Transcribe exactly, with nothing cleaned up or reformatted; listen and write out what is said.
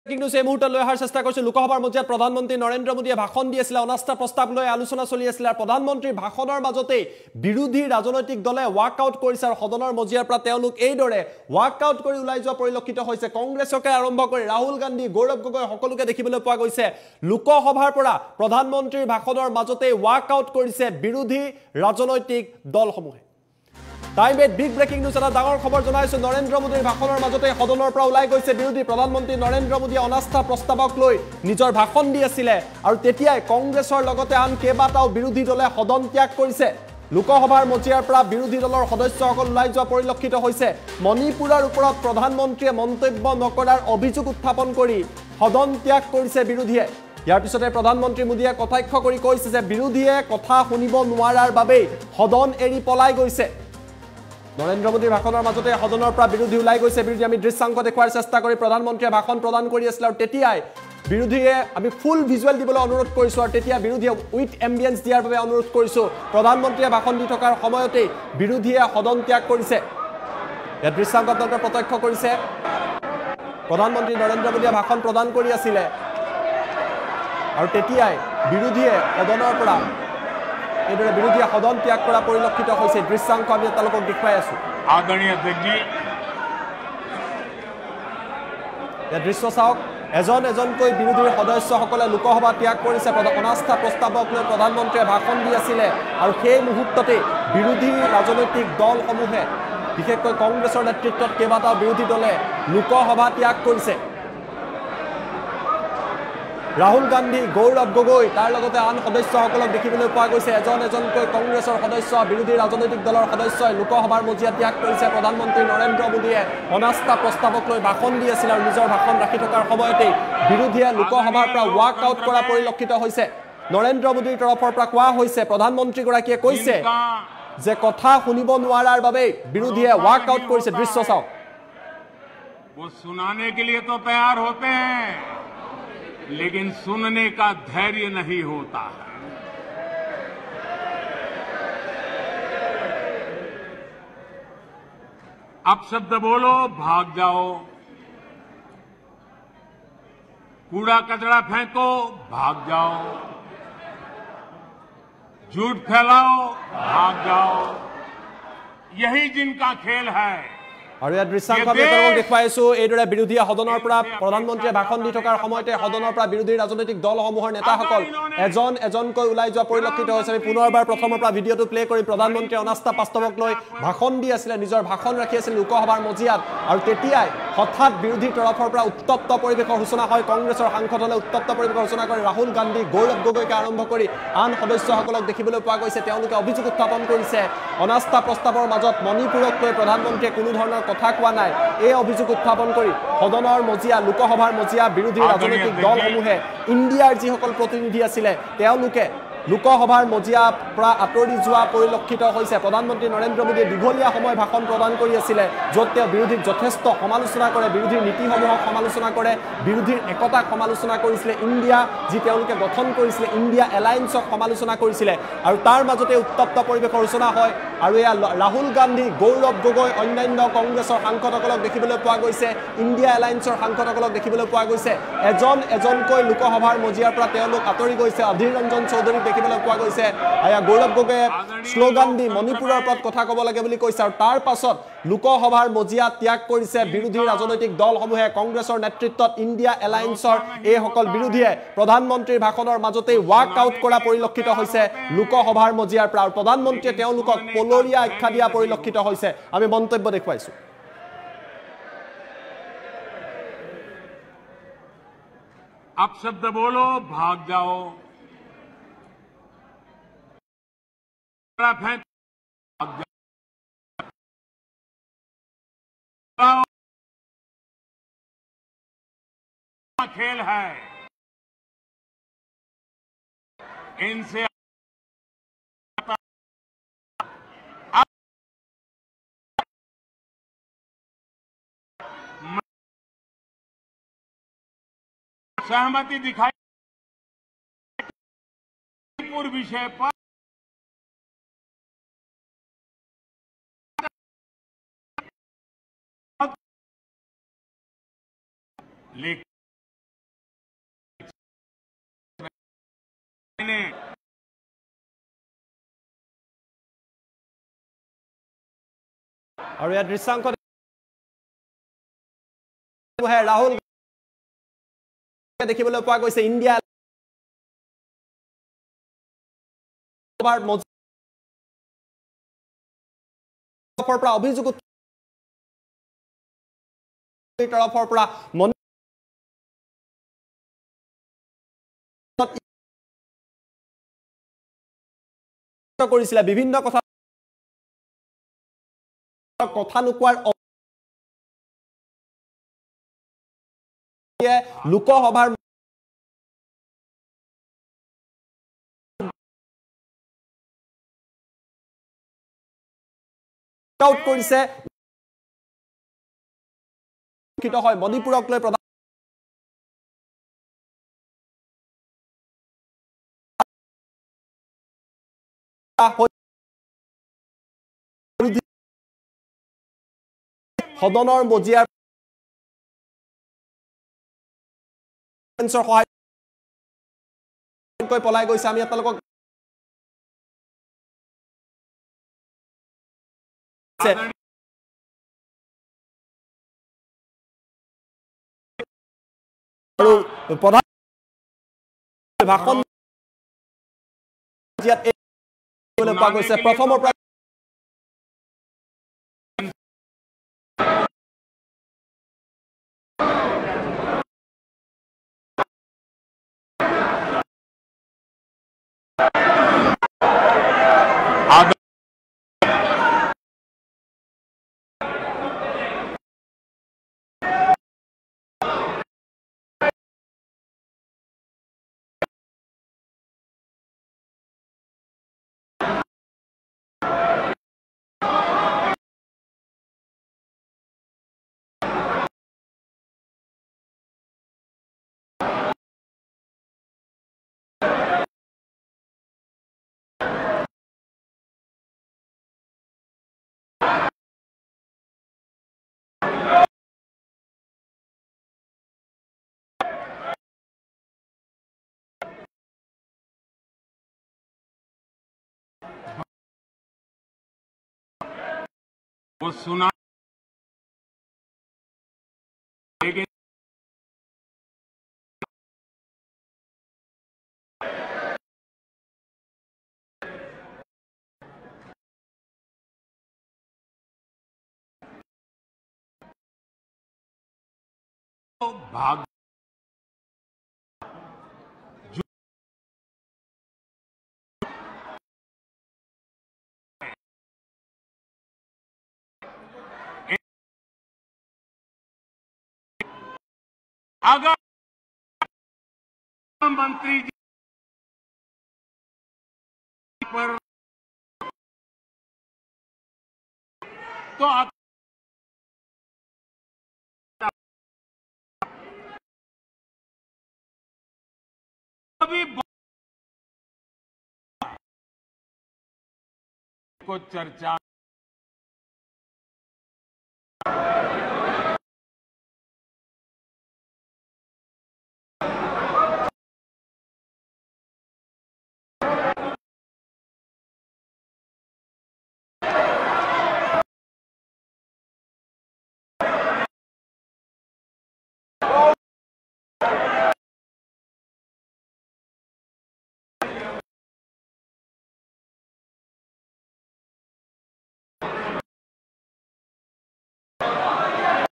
কিন্তু এই মুহূৰ্তত লৈ অহাৰ চেষ্টা কৰিছো লোকসভাৰ মজিয়াত প্ৰধানমন্ত্ৰী নৰেন্দ্ৰ মোদীয়ে ভাষণ দি আছিল অনাস্থা প্ৰস্তাৱ লৈ আলোচনা চলি আছিল আৰু প্ৰধানমন্ত্ৰীৰ ভাষণৰ মাজতে বিৰোধী ৰাজনৈতিক দলে ৱাকআউট কৰিছে আৰু সদনৰ মজিয়াৰ পৰা তেওঁলোক এইদৰে ৱাকআউট কৰি ওলাই যোৱা পৰিলক্ষিত হৈছে কংগ্ৰেছকে আৰম্ভ কৰি ৰাহুল গান্ধী গৌৰৱ গগৈ সকলোকে দেখিবলৈ পোৱা গৈছে লোকসভাৰ পৰা প্ৰধানমন্ত্ৰীৰ ভাষণৰ মাজতে ৱাকআউট কৰিছে বিৰোধী ৰাজনৈতিক দলসমূহে Time at big breaking news. Dangor khobor jonaisu Narendra Modiৰ ভাষণৰ মাজতে সদনৰ পৰা ওলাই গৈছে বিৰোধী প্ৰধানমন্ত্ৰী নৰেন্দ্ৰ মোদীয়ে অনাস্থা প্ৰস্তাৱক লৈ নিজৰ ভাষণ দি আছিল আৰু তেতিয়াই কংগ্ৰেছৰ লগতে আন কেইবাটাও বিৰোধী দলে সদন ত্যাগ কৰিছে লোকসভাৰ মজিয়াৰ পৰা বিৰোধী দলৰ সদস্যসকল ওলাই যোৱা পৰিলক্ষিত হৈছে মণিপুৰৰ ওপৰত প্ৰধানমন্ত্ৰীয়ে মন্তব্য নকৰাৰ অভিযোগ উত্থাপন কৰি সদন ত্যাগ কৰিছে বিৰোধীয়ে ইয়াৰ পিছতে প্ৰধানমন্ত্ৰী মোদীয়ে কটাক্ষ কৰি কৈছে যে বিৰোধীয়ে কথা শুনিব নোৱাৰাৰ বাবে সদন এৰি পলাই গৈছে নৰেন্দ্ৰ মোদীৰ ভাষণৰ মাজতে সদনৰ পৰা বিৰোধী ওলাই গৈছে বিৰোধী আমি দৃশ্যাংক দেখুৱাৰ চেষ্টা কৰি প্ৰধানমন্ত্ৰীয়ে ভাষণ প্ৰদান কৰি আছিল আৰু তেতিয়াই বিৰোধীয়ে আমি ফুল ভিজুৱেল দিবলৈ অনুৰোধ কৰিছো আৰু তেতিয়া বিৰোধীয়ে উইথ এম্বিয়েন্স দিয়াৰ বাবে অনুৰোধ কৰিছো প্ৰধানমন্ত্ৰীয়ে ভাষণ দি থকাৰ সময়তে বিৰোধীয়ে সদন ত্যাগ কৰিছে এই দৃশ্যাংক আপোনালোকে প্ৰত্যক্ষ কৰিছে প্ৰধানমন্ত্ৰী নৰেন্দ্ৰ মোদীয়ে ভাষণ প্ৰদান কৰি আছিল আৰু তেতিয়াই বিৰোধীয়ে সদনৰ পৰা এদৰে বিৰোধীয়ে সদন ত্যাগ কৰা পৰিলক্ষিত হৈছে দৃশ্যাংক আমি আপোনালোকক দেখুৱাই আছো আদৰণীয় অধ্যক্ষজী এই দৃশ্য চাওক এজন এজনকৈ বিৰোধীৰ সদস্যসকলে লোকসভা ত্যাগ কৰিছে অনাস্থা প্ৰস্তাৱক লৈ প্ৰধানমন্ত্ৰীয়ে ভাষণ দি আছিল আৰু সেই মুহূৰ্ততে বিৰোধী ৰাজনৈতিক দলসমূহে বিশেষকৈ কংগ্ৰেছৰ নেতৃত্বত কেইবাটাও বিৰোধী দলে লোকসভা ত্যাগ কৰিছে ৰাহুল গান্ধী গৌৰৱ গগৈ তাৰ লগতে আন সদস্যসকলক দেখিবলৈ পোৱা গৈছে এজন এজনকৈ কংগ্ৰেছৰ সদস্য বিৰোধী ৰাজনৈতিক দলৰ সদস্যই লোকসভাৰ মজিয়া ত্যাগ কৰিছে প্ৰধানমন্ত্ৰী নৰেন্দ্ৰ মোদীয়ে অনাস্থা প্ৰস্তাৱক লৈ ভাষণ দি আছিল আৰু নিজৰ ভাষণ ৰাখি থকাৰ সময়তে বিৰোধীয়ে লোকসভাৰ পৰা ৱাকআউট কৰা পৰিলক্ষিত হৈছে নৰেন্দ্ৰ মোদীৰ তৰফৰ পৰা কোৱা হৈছে প্ৰধানমন্ত্ৰী গৰাকীয়ে কৈছে যে কথা শুনিব নোৱাৰাৰ বাবে বিৰোধীয়ে ৱাকআউট কৰিছে দৃশ্য চাওক वो सुनाने के लिए तो तैयार होते हैं लेकिन सुनने का धैर्य नहीं होता है अब शब्द बोलो भाग जाओ कूड़ा कचरा फेंको भाग जाओ झूठ फैलाओ भाग जाओ यही जिनका खेल है আৰু এই দৃশ্যাংক আমি আপোনালোকক দেখুৱাইছো এইদৰে বিৰোধীয়ে সদনৰ পৰা প্ৰধানমন্ত্ৰীয়ে ভাষণ দি থকাৰ সময়তে সদনৰ পৰা বিৰোধী ৰাজনৈতিক দলসমূহৰ নেতাসকল এজন এজনকৈ ওলাই যোৱা পৰিলক্ষিত হৈছে আমি পুনৰবাৰ প্ৰথমৰ পৰা ভিডিঅ'টো প্লে কৰি প্ৰধানমন্ত্ৰীয়ে অনাস্থা প্ৰস্তাৱক লৈ ভাষণ দি আছিল নিজৰ ভাষণ ৰাখি আছিল লোকসভাৰ মজিয়াত আৰু তেতিয়াই হঠাৎ বিৰোধী তৰফৰ পৰা উত্তপ্ত পৰিৱেশৰ সূচনা হয় কংগ্ৰেছৰ সাংসদসকলে উত্তপ্ত পৰিৱেশৰ সূচনা কৰি ৰাহুল গান্ধী গৌৰৱ গগৈকে আৰম্ভ কৰি আন সদস্যসকলক দেখিবলৈ পোৱা গৈছে তেওঁলোকে অভিযোগ উত্থাপন কৰিছে অনাস্থা প্ৰস্তাৱৰ মাজত মণিপুৰক লৈ প্ৰধানমন্ত্ৰীয়ে কোনো ধৰণৰ কথা কোৱা নাই এই অভিযোগ উত্থাপন কৰি সদনৰ মজিয়া লোকসভাৰ মজিয়া বিৰোধী ৰাজনৈতিক দলসমূহে ইণ্ডিয়াৰ যিসকল প্ৰতিনিধি আছিল তেওঁলোকে লোকসভাৰ মজিয়া পৰা আঁতৰি যোৱা পৰিলক্ষিত হৈছে প্ৰধানমন্ত্ৰী নৰেন্দ্ৰ মোদীয়ে দীঘলীয়া সময় ভাষণ প্ৰদান কৰি আছিল য'ত তেওঁ বিৰোধীক যথেষ্ট সমালোচনা কৰে বিৰোধীৰ নীতিসমূহক সমালোচনা কৰে বিৰোধীৰ একতাক সমালোচনা কৰিছিলে ইণ্ডিয়া যি তেওঁলোকে গঠন কৰিছিলে ইণ্ডিয়া এলায়েন্সক সমালোচনা কৰিছিলে আৰু তাৰ মাজতে উত্তপ্ত পৰিৱেশৰ সূচনা হয় আৰু এয়া ৰাহুল গান্ধী গৌৰৱ গগৈ অন্যান্য কংগ্ৰেছৰ সাংসদসকলক দেখিবলৈ পোৱা গৈছে ইণ্ডিয়া এলায়েন্সৰ সাংসদসকলক দেখিবলৈ পোৱা গৈছে এজন এজনকৈ লোকসভাৰ মজিয়াৰ পৰা তেওঁলোক আঁতৰি গৈছে অধীৰ ৰঞ্জন চৌধুৰী দেখিবলৈ পোৱা গৈছে আয়া গৌৰৱ গগৈয়ে শ্লোগান দি মণিপুৰৰ ওপৰত কথা ক'ব লাগে বুলি কৈছে আৰু তাৰ পাছত লোকসভাৰ মজিয়া ত্যাগ কৰিছে বিৰোধী ৰাজনৈতিক দলসমূহে কংগ্ৰেছৰ নেতৃত্বত ইণ্ডিয়া এলায়েন্সৰ এই সকল বিৰোধীয়ে প্ৰধানমন্ত্ৰীৰ ভাষণৰ মাজতে ৱাকআউট কৰা পৰিলক্ষিত হৈছে লোকসভাৰ মজিয়াৰ পৰা আৰু প্ৰধানমন্ত্ৰীয়ে তেওঁলোকক পলৰীয়া আখ্যা দিয়া পৰিলক্ষিত হৈছে আমি মন্তব্য দেখুৱাইছো अब शब्द बोलो भाग जाओ खेल है इनसे सहमति दिखाई पूर्व विषय पर लेकिन और यह दृश्यांक राहुल देखिए इंडिया अभिযোग तरफर मन विभिन्न कथा कथा नुकुवार लोकसभार मणिपुरक ले प्रधान सदনৰ মজিয়াৰ সহায় কৈ পলাই গৈছে আমি আপোনালোকক আৰু প্ৰধান ভাষণ ইয়াত পোৱা গৈছে প্ৰথমৰ পৰা वो सुना लेकिन भाग अगर मंत्री जी पर तो अभी को चर्चा